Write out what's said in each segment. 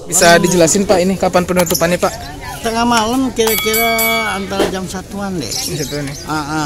Bisa dijelasin Pak ini kapan penutupannya Pak? Tengah malam kira-kira antara jam 1-an deh. Gitu nih.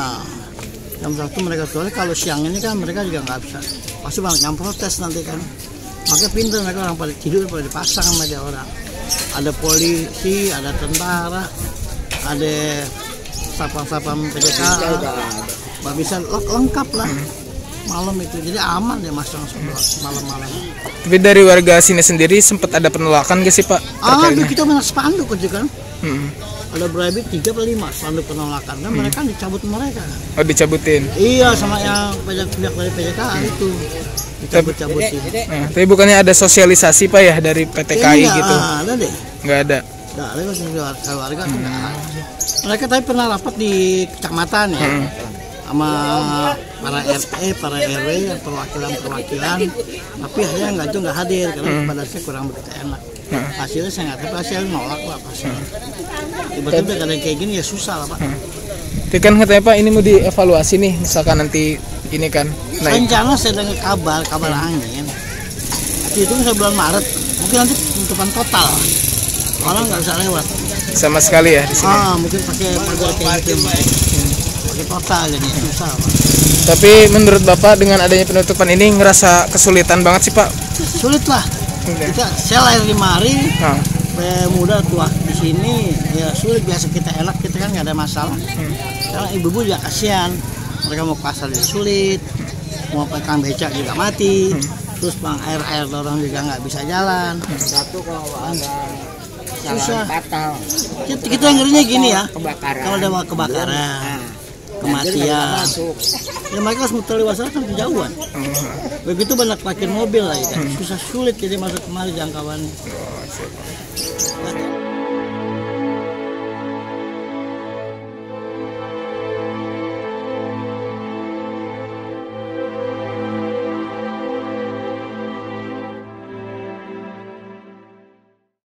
Jam 1 mereka soalnya kalau siang ini kan mereka juga nggak bisa. Pasti banyak yang protes nanti kan. Makanya pintar mereka orang pada tidur pada dipasang sama dia orang. Ada polisi, ada tentara, ada sapam-sapam PJK, bisa lengkap lah malam itu. Jadi aman dia masang malam-malam. Tapi dari warga sini sendiri sempat ada penolakan gak sih Pak? Kita banyak spanduk aja kan. Ada berapa 3 atau 5 spanduk penolakan kan mereka dicabut mereka. Oh dicabutin? Iya sama yang pihak dari PJK itu dicabut-cabutin. Tapi bukannya ada sosialisasi Pak ya dari PT KAI gitu? Ada deh. Nggak ada? Nggak ada warga tuh nggak ada. Mereka tapi pernah rapat di kecamatan ya. Sama para RT, para RW, perwakilan, tapi akhirnya nggak hadir karena pada saya kurang begitu enak. Hasilnya saya nggak tahu, hasilnya nolak lah pastinya. Tiba-tiba kadang kayak gini ya susah lah Pak. Tapi kan katanya Pak ini mau dievaluasi nih, misalkan nanti ini kan. Rencana saya dengar kabar angin. Itu bisa bulan Maret, mungkin nanti penutupan total. Orang nggak bisa lewat. Sama sekali ya di sini. Mungkin pakai pagar kayak gitu. Total jadi susah Pak. Tapi menurut Bapak dengan adanya penutupan ini ngerasa kesulitan banget sih Pak? Sulit lah. Saya lahir di Mari, muda tua di sini ya sulit. Biasa kita enak, kita kan nggak ada masalah. Karena ibu-ibu juga kasihan, mereka mau pasar juga sulit, mau pegang becak juga mati, terus bang air orang juga nggak bisa jalan. Satu kalau ada susah. Batal. Kita ngerinya gini ya, kebakaran. kalau ada kebakaran, kematian, ya mereka harus muter lewat sana kan kejauhan. Begitu banyak parkir mobil lagi kan, susah sulit jadi masuk kemari jangkauannya.